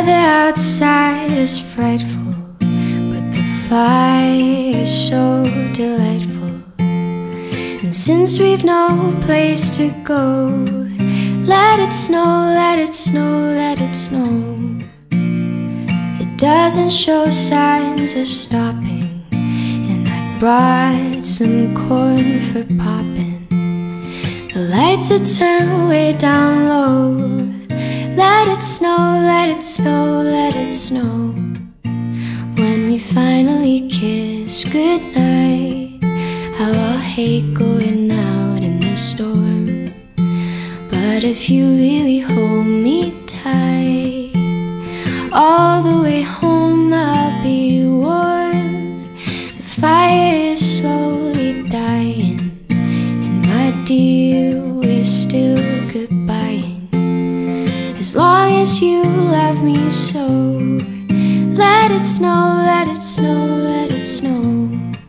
weather outside is frightful, but the fire is so delightful. And since we've no place to go, let it snow, let it snow, let it snow. It doesn't show signs of stopping, and I brought some corn for popping. The lights are turned way down low. Let it snow, let it snow, let it snow. When we finally kiss goodnight, how I'll hate going out in the storm. But if you really hold me tight, all the way home I'll be warm. The fire is slowly dying, and my dear, we're still goodbying. As long as you love me so, let it snow, let it snow, let it snow.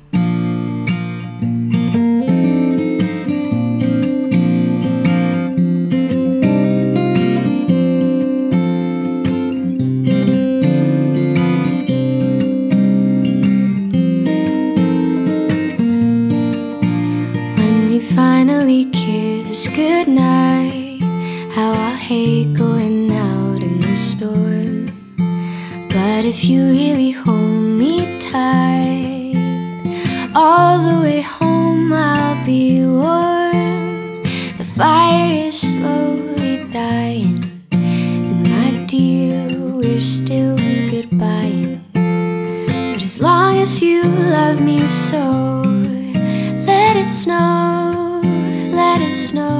Finally kiss goodnight, how I hate going out in the storm. But if you really hold me tight, all the way home I'll be warm. The fire is slowly dying, and my dear, we're still goodbying. But as long as you love me so, let it snow, let it snow.